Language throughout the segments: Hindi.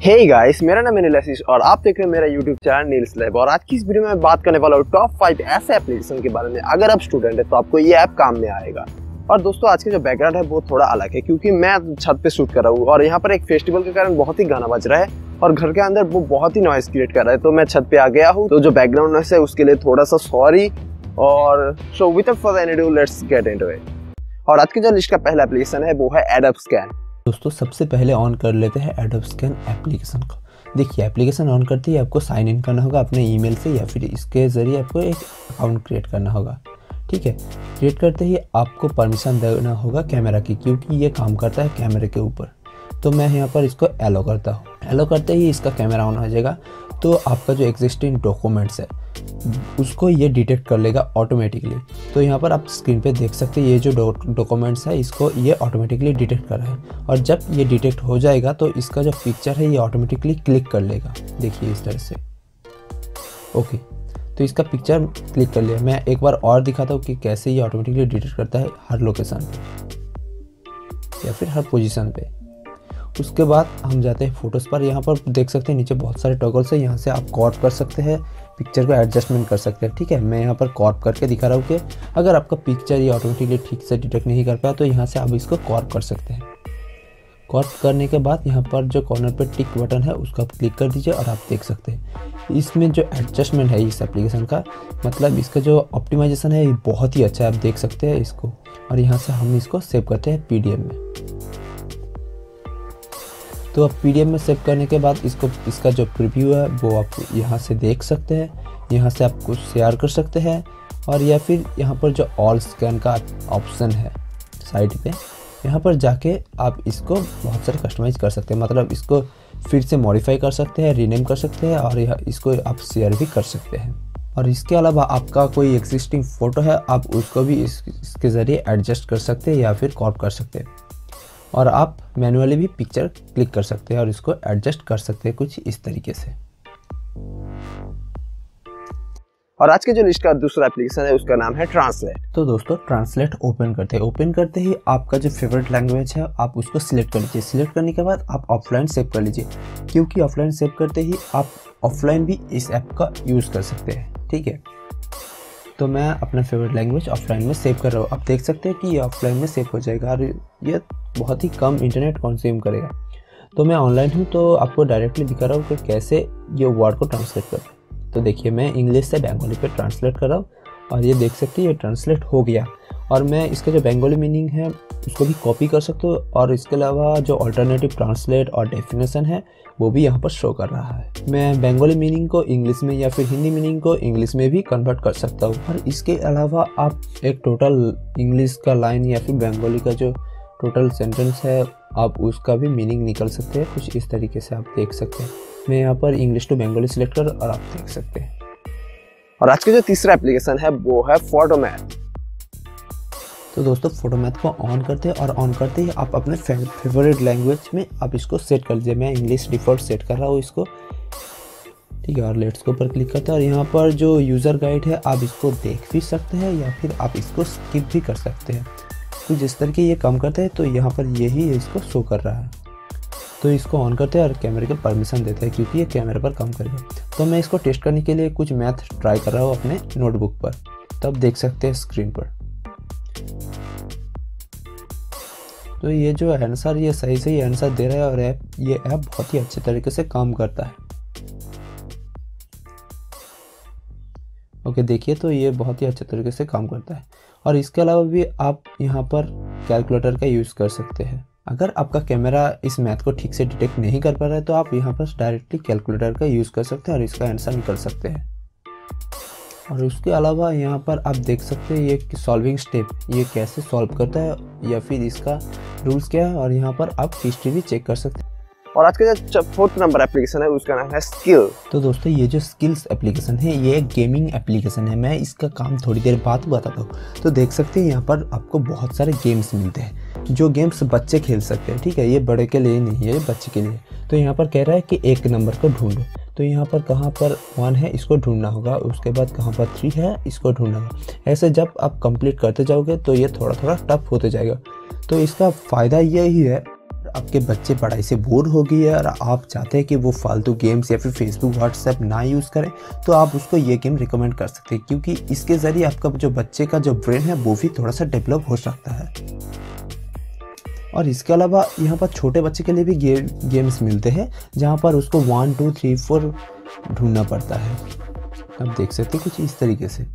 हे गाइस, मेरा नाम है नीलेश और आप देख रहे हैं मेरा यूट्यूब चैनल नील्स लैब। और आज की इस वीडियो में बात करने वाला हूँ टॉप 5 ऐसे एप्लीकेशन के बारे में। अगर आप स्टूडेंट है तो आपको ये ऐप काम में आएगा। और दोस्तों, आज के जो बैकग्राउंड है वो थोड़ा अलग है क्योंकि मैं छत पे शूट कर रहा हूँ और यहाँ पर एक फेस्टिवल के कारण बहुत ही गाना बज रहा है और घर के अंदर वो बहुत ही नॉइस क्रिएट कर रहा है। तो मैं छत पे आ गया हूँ, तो जो बैकग्राउंड नॉइस है उसके लिए थोड़ा सा सॉरी। और so without further ado let's get into it. और आज की जो लिस्ट का पहला एप्लीकेशन है वो है एडोब स्कैन। दोस्तों, सबसे पहले ऑन कर लेते हैं एडोब स्कैन एप्लीकेशन को। देखिए, एप्लीकेशन ऑन करते ही आपको साइन इन करना होगा अपने ईमेल से या फिर इसके ज़रिए आपको एक अकाउंट क्रिएट करना होगा। ठीक है, क्रिएट करते ही आपको परमिशन देना होगा कैमरा की, क्योंकि ये काम करता है कैमरे के ऊपर। तो मैं यहाँ पर इसको एलो करता हूँ। एलो करते ही इसका कैमरा ऑन हो जाएगा। तो आपका जो एग्जिस्टिंग डॉक्यूमेंट्स है उसको ये डिटेक्ट कर लेगा ऑटोमेटिकली। तो यहाँ पर आप स्क्रीन पे देख सकते हैं ये जो डॉक्यूमेंट्स है इसको ये ऑटोमेटिकली डिटेक्ट कर रहा है। और जब ये डिटेक्ट हो जाएगा तो इसका जो पिक्चर है ये ऑटोमेटिकली क्लिक कर लेगा। देखिए इस तरह से। ओके, तो इसका पिक्चर क्लिक कर लिया। मैं एक बार और दिखाता हूँ कि कैसे ये ऑटोमेटिकली डिटेक्ट करता है हर लोकेशन पे या फिर हर पोजीशन पे। उसके बाद हम जाते हैं फोटोज़ पर। यहाँ पर देख सकते हैं नीचे बहुत सारे टॉगल्स है। यहाँ से आप क्रॉप कर सकते हैं, पिक्चर को एडजस्टमेंट कर सकते हैं। ठीक है, मैं यहाँ पर क्रॉप करके दिखा रहा हूँ कि अगर आपका पिक्चर ये ऑटोमेटिकली ठीक से डिटेक्ट नहीं कर पाया तो यहाँ से आप इसको क्रॉप कर सकते हैं। क्रॉप करने के बाद यहाँ पर जो कॉर्नर पर टिक बटन है उसको आप क्लिक कर दीजिए और आप देख सकते हैं इसमें जो एडजस्टमेंट है इस एप्लीकेशन का, मतलब इसका जो ऑप्टिमाइजेशन है ये बहुत ही अच्छा है। आप देख सकते हैं इसको। और यहाँ से हम इसको सेव करते हैं PDF में। तो अब PDF में सेव करने के बाद इसका जो प्रीव्यू है वो आप यहाँ से देख सकते हैं। यहाँ से आप कुछ शेयर कर सकते हैं और या फिर यहाँ पर जो ऑल स्कैन का ऑप्शन है साइड पे, यहाँ पर जाके आप इसको बहुत सारे कस्टमाइज कर सकते हैं। मतलब इसको फिर से मॉडिफाई कर सकते हैं, रीनेम कर सकते हैं और इसको आप शेयर भी कर सकते हैं। और इसके अलावा आपका कोई एग्जिस्टिंग फ़ोटो है आप उसको भी इसके ज़रिए एडजस्ट कर सकते हैं या फिर क्रॉप कर सकते हैं। और आप मैन्युअली भी पिक्चर क्लिक कर सकते हैं और इसको एडजस्ट कर सकते हैं कुछ इस तरीके से। और आज के जो लिस्ट का दूसरा एप्लीकेशन है उसका नाम है ट्रांसलेट। तो दोस्तों, ट्रांसलेट ओपन करते हैं। ओपन करते ही आपका जो फेवरेट लैंग्वेज है आप उसको सिलेक्ट कर लीजिए। सिलेक्ट करने के बाद आप ऑफलाइन सेव कर लीजिए, क्योंकि ऑफलाइन सेव करते ही आप ऑफलाइन भी इस ऐप का यूज़ कर सकते हैं। ठीक है, तो मैं अपना फेवरेट लैंग्वेज ऑफलाइन में सेव कर रहा हूँ। आप देख सकते हैं कि ये ऑफलाइन में सेव हो जाएगा और ये बहुत ही कम इंटरनेट कंज्यूम करेगा। तो मैं ऑनलाइन हूँ तो आपको डायरेक्टली दिखा रहा हूँ कि कैसे ये वर्ड को ट्रांसलेट करते हैं। तो देखिए, मैं इंग्लिश से बंगाली पे ट्रांसलेट कर रहा हूँ और ये देख सकते हैं ये ट्रांसलेट हो गया। और मैं इसका जो बंगाली मीनिंग है उसको भी कॉपी कर सकते हो और इसके अलावा जो अल्टरनेटिव ट्रांसलेट और डेफिनेशन है वो भी यहाँ पर शो कर रहा है। मैं बंगाली मीनिंग को इंग्लिश में या फिर हिंदी मीनिंग को इंग्लिश में भी कन्वर्ट कर सकता हूँ। और इसके अलावा आप एक टोटल इंग्लिश का लाइन या फिर बंगाली का जो टोटल सेंटेंस है आप उसका भी मीनिंग निकल सकते हैं कुछ इस तरीके से। आप देख सकते हैं मैं यहाँ पर इंग्लिश टू बंगाली सिलेक्ट कर और आप देख सकते हैं। और आज के जो तीसरा एप्लीकेशन है वो है फोटोमैथ। तो दोस्तों, फोटोमैथ को ऑन करते हैं और ऑन करते ही आप अपने फेवरेट लैंग्वेज में आप इसको सेट कर लीजिए। मैं इंग्लिश डिफ़ॉल्ट सेट कर रहा हूँ इसको। ठीक है, और लेट्स गो पर क्लिक करते हैं और यहाँ पर जो यूज़र गाइड है आप इसको देख भी सकते हैं या फिर आप इसको स्किप भी कर सकते हैं। तो जिस तरह के ये काम करते हैं तो यहाँ पर यही इसको शो कर रहा है। तो इसको ऑन करते हैं और कैमरे के परमिशन देते हैं क्योंकि ये कैमरे पर काम करेगा। तो मैं इसको टेस्ट करने के लिए कुछ मैथ ट्राई कर रहा हूँ अपने नोटबुक पर। तब देख सकते हैं स्क्रीन पर। तो ये जो आंसर ये सही से आंसर दे रहा है और ये ऐप बहुत ही अच्छे तरीके से काम करता है। ओके, देखिए तो ये बहुत ही अच्छे तरीके से काम करता है। और इसके अलावा भी आप यहाँ पर कैलकुलेटर का यूज़ कर सकते हैं। अगर आपका कैमरा इस मैथ को ठीक से डिटेक्ट नहीं कर पा रहा है तो आप यहाँ पर डायरेक्टली कैलकुलेटर का यूज़ कर सकते हैं और इसका आंसर निकल सकते हैं। और उसके अलावा यहाँ पर आप देख सकते हैं ये सॉल्विंग स्टेप ये कैसे सॉल्व करता है या फिर इसका रूल्स क्या है। और यहाँ पर आप हिस्ट्री भी चेक कर सकते हैं। और आज का जो फोर्थ नंबर एप्लीकेशन है उसका नाम है स्किल। तो दोस्तों, ये जो स्किल्स एप्लीकेशन है ये एक गेमिंग एप्लीकेशन है। मैं इसका काम थोड़ी देर बाद बताता हूँ। तो देख सकते हैं यहाँ पर आपको बहुत सारे गेम्स मिलते हैं जो गेम्स बच्चे खेल सकते हैं। ठीक है, ये बड़े के लिए नहीं है, बच्चे के लिए। तो यहाँ पर कह रहा है कि एक नंबर को ढूंढो। तो यहाँ पर कहाँ पर 1 है इसको ढूंढना होगा, उसके बाद कहाँ पर 3 है इसको ढूंढना होगा। ऐसे जब आप कंप्लीट करते जाओगे तो ये थोड़ा थोड़ा टफ होते जाएगा। तो इसका फ़ायदा यही है आपके बच्चे पढ़ाई से बोर हो गई है और आप चाहते हैं कि वो फालतू गेम्स या फिर फेसबुक व्हाट्सएप ना यूज़ करें, तो आप उसको ये गेम रिकमेंड कर सकते हैं, क्योंकि इसके ज़रिए आपका जो बच्चे का जो ब्रेन है वो भी थोड़ा सा डेवलप हो सकता है। और इसके अलावा यहाँ पर छोटे बच्चे के लिए भी गेम्स मिलते हैं, जहाँ पर उसको 1 2 3 4 ढूंढना पड़ता है। आप देख सकते हैं कुछ इस तरीके से।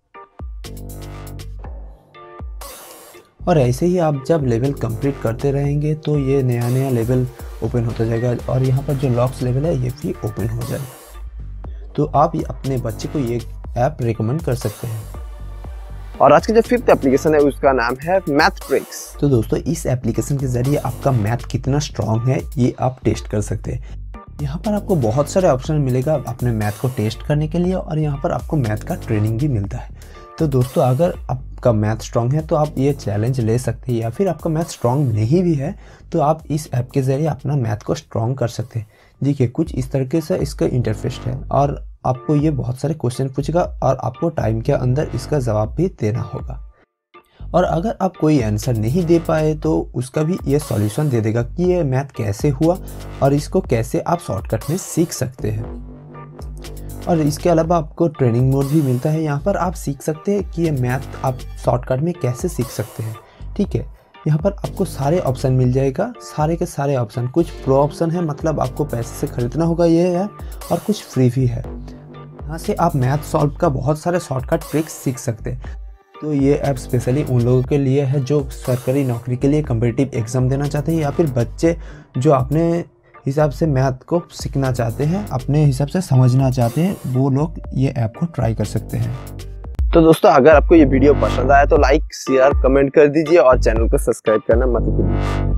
और ऐसे ही आप जब लेवल कंप्लीट करते रहेंगे तो ये नया नया लेवल ओपन होता जाएगा और यहाँ पर जो लॉक्स लेवल है ये भी ओपन हो जाएगा। तो आप अपने बच्चे को ये ऐप रिकमेंड कर सकते हैं। और आज की जो 5th एप्लीकेशन है उसका नाम है मैथ ट्रिक्स। तो दोस्तों इस एप्लीकेशन के ज़रिए आपका मैथ कितना स्ट्रॉन्ग है ये आप टेस्ट कर सकते हैं। यहाँ पर आपको बहुत सारे ऑप्शन मिलेगा अपने मैथ को टेस्ट करने के लिए, और यहाँ पर आपको मैथ का ट्रेनिंग भी मिलता है। तो दोस्तों अगर आपका मैथ स्ट्रॉन्ग है तो आप ये चैलेंज ले सकते हैं, या फिर आपका मैथ स्ट्रॉन्ग नहीं भी है तो आप इस ऐप के ज़रिए अपना मैथ को स्ट्रॉन्ग कर सकते हैं। देखिए कुछ इस तरीके से इसका इंटरफेस है और आपको ये बहुत सारे क्वेश्चन पूछेगा और आपको टाइम के अंदर इसका जवाब भी देना होगा। और अगर आप कोई आंसर नहीं दे पाए तो उसका भी ये सॉल्यूशन दे देगा कि ये मैथ कैसे हुआ और इसको कैसे आप शॉर्टकट में सीख सकते हैं। और इसके अलावा आपको ट्रेनिंग मोड भी मिलता है, यहाँ पर आप सीख सकते हैं कि ये मैथ आप शॉर्टकट में कैसे सीख सकते हैं। ठीक है, यहाँ पर आपको सारे ऑप्शन मिल जाएगा, सारे के सारे ऑप्शन। कुछ प्रो ऑप्शन है, मतलब आपको पैसे से खरीदना होगा ये है, और कुछ फ्री भी है। यहाँ से आप मैथ सॉल्व का बहुत सारे शॉर्टकट ट्रिक्स सीख सकते हैं। तो ये ऐप स्पेशली उन लोगों के लिए है जो सरकारी नौकरी के लिए कम्पिटिटिव एग्ज़ाम देना चाहते हैं, या फिर बच्चे जो अपने हिसाब से मैथ को सीखना चाहते हैं, अपने हिसाब से समझना चाहते हैं, वो लोग ये ऐप को ट्राई कर सकते हैं। तो दोस्तों अगर आपको ये वीडियो पसंद आया तो लाइक शेयर कमेंट कर दीजिए और चैनल को सब्सक्राइब करना मत भूलिए।